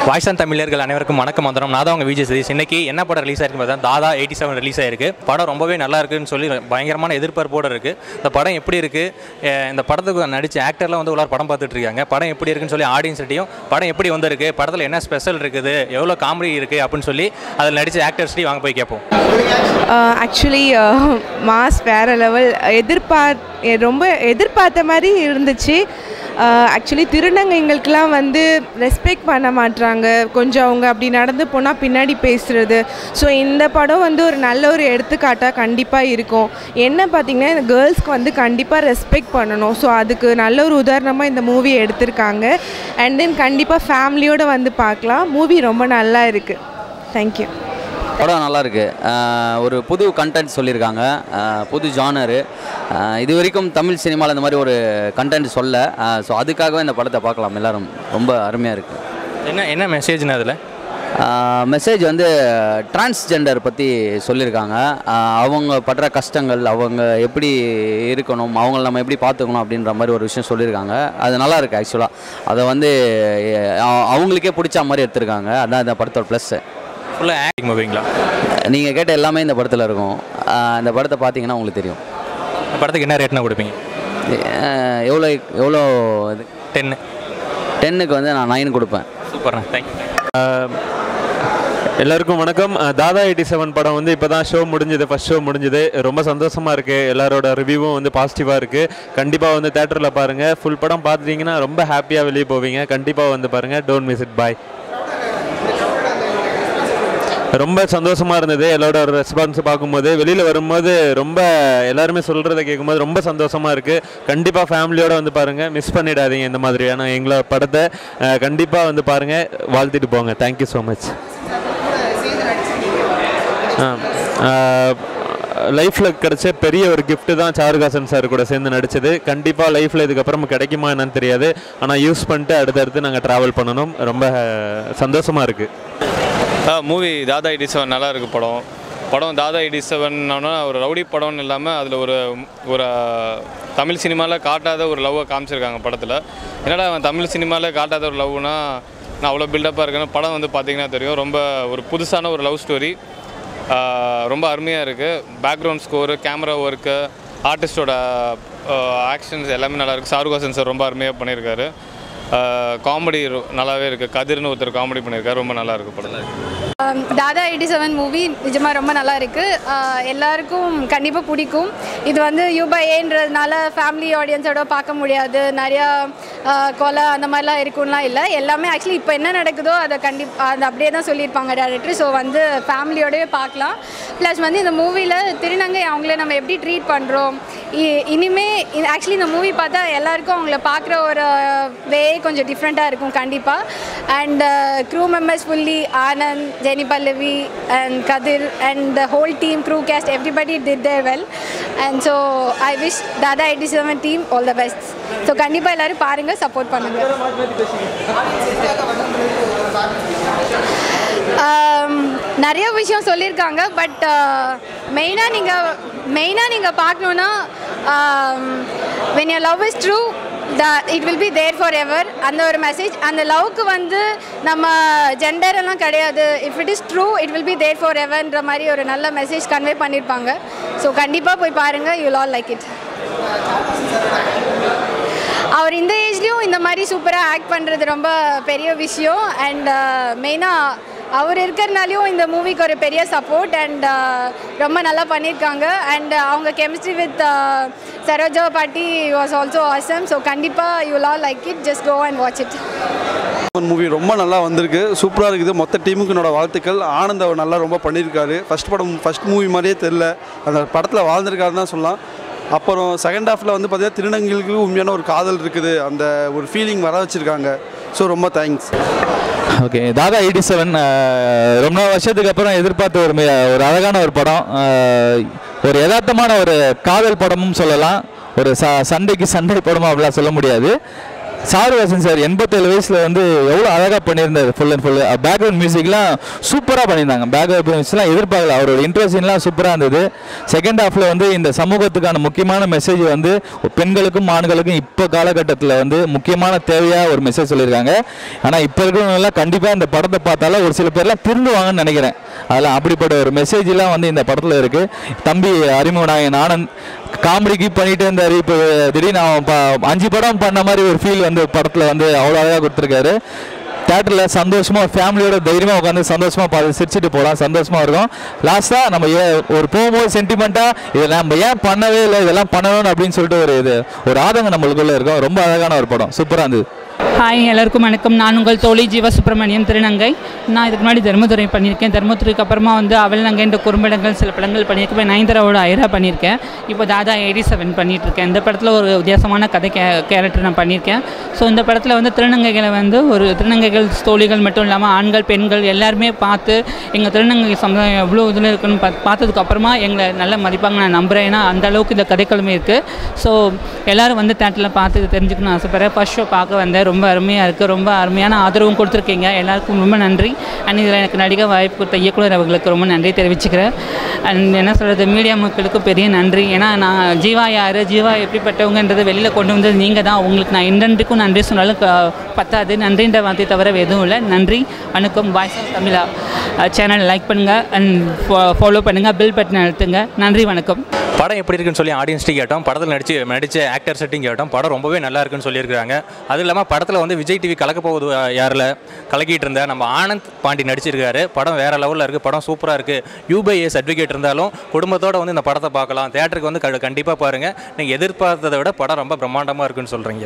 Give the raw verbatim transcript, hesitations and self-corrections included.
Voice and தமிழர்கள் அனைவருக்கும் வணக்கம் வந்துடும். நான் தான் உங்கள் விஜய் சதீஷ். இன்னைக்கு என்ன படம் ரிலீஸ் ஆயிருக்கு பார்த்தா தாதா எயிட்டி செவன் ரிலீஸ் ஆயிருக்கு. படம் ரொம்பவே நல்லா இருக்குன்னு சொல்லி பயங்கரமான எதிர்பார்ப்போடு இருக்குது. இந்த படம் எப்படி இருக்குது, இந்த படத்துக்கு நடித்த ஆக்டர்லாம் வந்து உள்ளார படம் பார்த்துட்டு இருக்காங்க. படம் எப்படி இருக்குன்னு சொல்லி ஆடியன்ஸ்கிட்டையும் படம் எப்படி வந்திருக்கு, படத்தில் என்ன ஸ்பெஷல் இருக்குது, எவ்வளோ காமெடி இருக்குது அப்படின்னு சொல்லி அதில் நடித்த ஆக்டர்ஸ்டையும் வாங்க போய் கேட்போம். ஆக்சுவலி மாஸ் வேறு லெவல், எதிர்பார்த் ரொம்ப எதிர்பார்த்த மாதிரி இருந்துச்சு. ஆக்சுவலி திருநங்கைங்களுக்கெலாம் வந்து ரெஸ்பெக்ட் பண்ண மாட்டுறாங்க, கொஞ்சம் அவங்க அப்படி நடந்து போனால் பின்னாடி பேசுகிறது. ஸோ இந்த படம் வந்து ஒரு நல்ல ஒரு எடுத்துக்காட்டாக கண்டிப்பாக இருக்கும். என்ன பார்த்திங்கன்னா, இந்த கேர்ள்ஸ்க்கு வந்து கண்டிப்பாக ரெஸ்பெக்ட் பண்ணணும். ஸோ அதுக்கு நல்ல ஒரு உதாரணமாக இந்த மூவி எடுத்திருக்காங்க. அண்ட் தென் கண்டிப்பாக ஃபேமிலியோடு வந்து பார்க்கலாம். மூவி ரொம்ப நல்லா இருக்குது. தேங்க்யூ. படம் நல்லாயிருக்கு. ஒரு புது கண்டென்ட் சொல்லியிருக்காங்க, புது ஜானரு. இது வரைக்கும் தமிழ் சினிமாவில் இந்த மாதிரி ஒரு கண்டென்ட் சொல்ல. ஸோ அதுக்காகவே இந்த படத்தை பார்க்கலாம் எல்லோரும். ரொம்ப அருமையாக இருக்குது. என்ன என்ன மெசேஜ்னா அதில்? மெசேஜ் வந்து டிரான்ஸ்ஜெண்டர் பற்றி சொல்லியிருக்காங்க. அவங்க படுற கஷ்டங்கள், அவங்க எப்படி இருக்கணும், அவங்கள நம்ம எப்படி பார்த்துக்கணும் அப்படின்ற மாதிரி ஒரு விஷயம் சொல்லியிருக்காங்க. அது நல்லா இருக்குது. ஆக்சுவலாக அதை வந்து அவங்களுக்கே பிடிச்ச மாதிரி எடுத்திருக்காங்க. அதான் இந்த படத்தோட ப்ளஸ்ஸு. ஃபுல்லாக ஆக்டிங் மூவிங்களா? நீங்கள் கேட்ட எல்லாமே இந்த படத்தில் இருக்கும். இந்த படத்தை பார்த்தீங்கன்னா உங்களுக்கு தெரியும். இந்த படத்துக்கு என்ன ரேட்னா கொடுப்பீங்க? எவ்வளோ எவ்வளோ இது? டென்னு டென்னுக்கு வந்து நான் நைன் கொடுப்பேன். சூப்பர்ண்ணா, தேங்க்யூ. எல்லாருக்கும் வணக்கம். தாதா எயிட்டி செவன் படம் வந்து இப்போ தான் ஷோ முடிஞ்சது, ஃபஸ்ட் ஷோ முடிஞ்சது. ரொம்ப சந்தோஷமாக இருக்குது. எல்லாரோட ரிவ்யூவும் வந்து பாசிட்டிவாக இருக்குது. கண்டிப்பாக வந்து தேட்டரில் பாருங்கள். ஃபுல் படம் பார்த்துட்டிங்கன்னா ரொம்ப ஹாப்பியாக வெளியே போவீங்க. கண்டிப்பாக வந்து பாருங்கள். Don't miss it. பாய். ரொம்ப சந்தோஷமாக இருந்தது. எல்லாரோட ரெஸ்பான்ஸ் பார்க்கும்போது, வெளியில் வரும்போது ரொம்ப எல்லாருமே சொல்கிறத கேட்கும்போது ரொம்ப சந்தோஷமாக இருக்குது. கண்டிப்பாக ஃபேமிலியோடு வந்து பாருங்கள். மிஸ் பண்ணிடாதீங்க இந்த மாதிரியான எங்களோட படத்தை. கண்டிப்பாக வந்து பாருங்கள், வாழ்த்திட்டு போங்க. Thank you so much. லைஃப்பில் கிடைச்ச பெரிய ஒரு கிஃப்ட்டு தான் சாருஹாசன் சார் கூட சேர்ந்து நடித்தது. கண்டிப்பாக லைஃப்பில் இதுக்கப்புறம் கிடைக்குமா என்னன்னு தெரியாது. ஆனால் யூஸ் பண்ணிட்டு அடுத்தடுத்து நாங்கள் ட்ராவல் பண்ணணும். ரொம்ப சந்தோஷமாக இருக்குது. மூவி தாதா எயிட்டி செவன் நல்லா இருக்குது. படம் படம் தாதா எயிட்டி செவன்னா ஒரு ரவுடி படம்னு இல்லாமல் அதில் ஒரு ஒரு தமிழ் சினிமாவில் காட்டாத ஒரு லவ்வை காமிச்சிருக்காங்க படத்தில். என்னடா அவன் தமிழ் சினிமாவில் காட்டாத ஒரு லவ்னா நான் அவ்வளோ பில்டப்பாக இருக்கேன்னு படம் வந்து பார்த்திங்கன்னா தெரியும். ரொம்ப ஒரு புதுசான ஒரு லவ் ஸ்டோரி. ரொம்ப அருமையாக இருக்குது. பேக்ரவுண்ட் ஸ்கோரு, கேமரா ஒர்க்கு, ஆர்டிஸ்டோட ஆக்ஷன்ஸ் எல்லாமே நல்லாயிருக்கு. சாருஹாசன் சார் ரொம்ப அருமையாக பண்ணியிருக்காரு. காமெடி நல்லாவே இருக்குது. கதிர்னு ஒருத்தர் காமெடி பண்ணியிருக்காரு. ரொம்ப நல்லா இருக்குது படம். தாதா எயிட்டி செவன் மூவி நிஜமாக ரொம்ப நல்லா இருக்குது. எல்லாருக்கும் கண்டிப்பாக பிடிக்கும். இது வந்து யூபா ஏன்றதுனால ஃபேமிலி ஆடியன்ஸோட பார்க்க முடியாது, நிறையா கொலை அந்த மாதிரிலாம் இருக்கும்லாம் இல்லை. எல்லாமே ஆக்சுவலி இப்போ என்ன நடக்குதோ அதை கண்டிப்பாக அது அப்படியே தான் சொல்லியிருப்பாங்க டேரக்டர். ஸோ வந்து ஃபேமிலியோடவே பார்க்கலாம். ப்ளஸ் வந்து இந்த மூவியில் திருநங்கை அவங்கள நம்ம எப்படி ட்ரீட் பண்ணுறோம், இனிமே ஆக்சுவலி இந்த மூவி பார்த்தா எல்லாருக்கும் அவங்கள பார்க்குற ஒரு வே கொஞ்சம் டிஃப்ரெண்ட்டாக இருக்கும் கண்டிப்பாக. And crew members fully Anand, Jenny Pallavi and Kadir and the whole team, crew cast, everybody did their well. And so I wish Dada eighty seven team all the best. So கண்டிப்பாக எல்லாரும் பாருங்க, சப்போர்ட் பண்ணுங்க. நிறைய விஷயம் சொல்லியிருக்காங்க. But மெயினாக நீங்கள் மெயினாக நீங்கள் பார்க்கணுன்னா when your love is true, that it will be there forever. அந்த ஒரு மெசேஜ். அந்த லவ்க்கு வந்து நம்ம ஜெண்டர் எல்லாம் கிடையாது. If it is true it will be there for எவர்ன்ற மாதிரி ஒரு நல்ல மெசேஜ் கன்வே பண்ணியிருப்பாங்க. ஸோ கண்டிப்பாக போய் பாருங்கள். You will all like it. அவர் இந்த ஏஜ்லேயும் இந்த மாதிரி சூப்பராக ஆக்ட் பண்ணுறது ரொம்ப பெரிய விஷயம். அண்ட் மெயினாக அவர் இருக்கிறனாலையும் இந்த மூவிக்கு ஒரு பெரிய சப்போர்ட். அண்ட் ரொம்ப நல்லா பண்ணியிருக்காங்க. அண்ட் அவங்க கெமிஸ்ட்ரி வித் சரோஜா பாட்டி வாஸ் ஆல்சோ ஆசம். ஸோ கண்டிப்பாக you will all like it. Just go and watch it. Movie ரொம்ப நல்லா வந்திருக்கு, சூப்பராக இருக்குது. மொத்த டீமுக்கு என்னோட வாழ்த்துக்கள். ஆனந்த் அவர் நல்லா ரொம்ப பண்ணியிருக்காரு. ஃபஸ்ட் படம் ஃபஸ்ட் மூவி மாதிரியே தெரில, அந்த படத்தில் வாழ்ந்திருக்காருன்னு தான் சொல்லலாம். அப்புறம் செகண்ட் ஹாஃபில் வந்து பார்த்தீங்கன்னா திருநங்கைகளுக்கு உண்மையான ஒரு காதல் இருக்குது, அந்த ஒரு ஃபீலிங் வர வச்சுருக்காங்க. ஸோ ரொம்ப thanks. Okay, Dada eighty seven ரொம்ப வருஷத்துக்கு அப்புறம் எதிர்பார்த்த ஒரு ஒரு அழகான ஒரு படம். ஒரு யதார்த்தமான ஒரு காதல் படமும் சொல்லலாம். ஒரு ச சண்டைக்கு சண்டை படமும் அப்படிலாம் சொல்ல முடியாது. சாருஹாசன் சார் எண்பத்தேழு வயசில் வந்து எவ்வளோ அழகாக பண்ணியிருந்தார். ஃபுல் அண்ட் ஃபுல் பேக்ரவுண்ட் மியூசிக்லாம் சூப்பராக பண்ணியிருந்தாங்க. பேக்ரவுண்ட் மியூசிக்லாம் எதிர்பார்க்கல. அவரோட இன்ட்ரோசீன்லாம் சூப்பராக இருந்தது. செகண்ட் ஹாஃபில் வந்து இந்த சமூகத்துக்கான முக்கியமான மெசேஜ் வந்து பெண்களுக்கும் ஆண்களுக்கும் இப்போ காலகட்டத்தில் வந்து முக்கியமான தேவையாக ஒரு மெசேஜ் சொல்லியிருக்காங்க. ஆனால் இப்போ இருக்கிறவங்கலாம் கண்டிப்பாக இந்த படத்தை பார்த்தாலும் ஒரு சில பேர்லாம் திருந்துவாங்கன்னு நினைக்கிறேன். அதெல்லாம் அப்படிப்பட்ட ஒரு மெசேஜ்லாம் வந்து இந்த படத்தில் இருக்குது. தம்பி அறிமுகநாயகன் ஆனந்த் காமெடி கீப் பண்ணிகிட்டே இருந்தார். இப்போ திடீர்னு அவன் அஞ்சு படம் பண்ண மாதிரி ஒரு ஃபீல் வந்து படத்தில் வந்து அவ்வளோ அழகாக கொடுத்துருக்காரு. தேட்டரில் சந்தோஷமாக ஃபேமிலியோட தைரியமாக உட்காந்து சந்தோஷமாக பார்த்து சிரிச்சுட்டு போகலாம். சந்தோஷமாக இருக்கும். லாஸ்ட்டாக நம்ம ஏ ஒரு போகும்போது சென்டிமெண்ட்டாக இதை நம்ம ஏன் பண்ணவே இல்லை, இதெல்லாம் பண்ணணும்னு அப்படின்னு சொல்லிட்டு ஒரு இது ஒரு ஆதங்கம் நம்மளுக்குள்ளே இருக்கும். ரொம்ப அழகான ஒரு படம், சூப்பராக இருந்தது. ஹாய், எல்லாருக்கும் வணக்கம். நான் உங்கள் தோழி ஜீவ சுப்பிரமணியம் திருநங்கை. நான் இதுக்கு முன்னாடி தர்மதுரை பண்ணியிருக்கேன். தர்மதுரைக்கு அப்புறமா வந்து அவள் நங்கைன்ற குறும்படங்கள் சில படங்கள் பண்ணியிருக்கேன். நயன்தாராவோட ஐரா பண்ணியிருக்கேன். இப்போ தாதா எயிட்டி செவன் பண்ணிகிட்ருக்கேன். இந்த படத்தில் ஒரு வித்தியாசமான கதை கே கேரக்டர் நான் பண்ணியிருக்கேன். ஸோ இந்த படத்தில் வந்து திருநங்கைகளை வந்து ஒரு திருநங்கைகள் தோழிகள் மட்டும் இல்லாமல் ஆண்கள் பெண்கள் எல்லாருமே பார்த்து எங்கள் திருநங்கை சமுதாயம் எவ்வளோ இதில் இருக்குன்னு பார்த்து பார்த்ததுக்கப்புறமா எங்களை நல்ல மதிப்பாங்க நான் நம்புகிறேன். ஏன்னா அந்தளவுக்கு இந்த கதைக்கிழமை இருக்குது. ஸோ எல்லோரும் வந்து தேட்டரில் பார்த்து தெரிஞ்சுக்கணும்னு ஆசைப்பட்றேன். ஃபர்ஸ்ட் ஷோ பார்க்க வந்தேன். ரொம்ப அருமையாக இருக்குது. ரொம்ப அருமையான ஆதரவும் கொடுத்துருக்கீங்க. எல்லாருக்கும் ரொம்ப நன்றி. அண்ட் இதில் எனக்கு நடிக்க வாய்ப்பு கொடுத்த இயக்குனர் அவர்களுக்கு ரொம்ப நன்றி தெரிவிச்சுக்கிறேன். அண்ட் என்ன சொல்கிறது, மீடியா மக்களுக்கும் பெரிய நன்றி. ஏன்னா நான் ஜீவா யார், ஜீவா எப்படிப்பட்டவங்கன்றதை வெளியில் கொண்டு வந்தது நீங்கள் தான். உங்களுக்கு நான் இண்டன்றிக்கும் நன்றி சொன்னாலும் பத்தாது. நன்றின்ற வார்த்தை தவிர எதுவும் இல்லை. நன்றி, வணக்கம். Voice of Tamizha channel like பண்ணுங்கள் அண்ட் ஃபாலோ பண்ணுங்கள், பில் பட்டன் அழுத்துங்க. நன்றி, வணக்கம். படம் எப்படி இருக்குன்னு சொல்லி ஆடியன்ஸ்ட்டு கேட்டோம். படத்தில் நடிச்சு நடித்த ஆக்டர் செட்டிங் கேட்டோம். படம் ரொம்பவே நல்லா இருக்குன்னு சொல்லியிருக்காங்க. அதுவும் இல்லாமல் படத்தில் வந்து விஜய் டிவி கலக்க போகுது யாரில் கலக்கிட்டு இருந்த நம்ம ஆனந்த் பாண்டி நடிச்சிருக்காரு. படம் வேறு லெவலில் இருக்குது. படம் சூப்பராக இருக்குது. யூபிஐ சர்டிஃபிகேட் இருந்தாலும் குடும்பத்தோடு வந்து இந்த படத்தை பார்க்கலாம். தேட்டருக்கு வந்து கண்டிப்பாக பாருங்கள். நீங்கள் எதிர்பார்த்ததை விட படம் ரொம்ப பிரம்மாண்டமாக இருக்குன்னு சொல்கிறீங்க.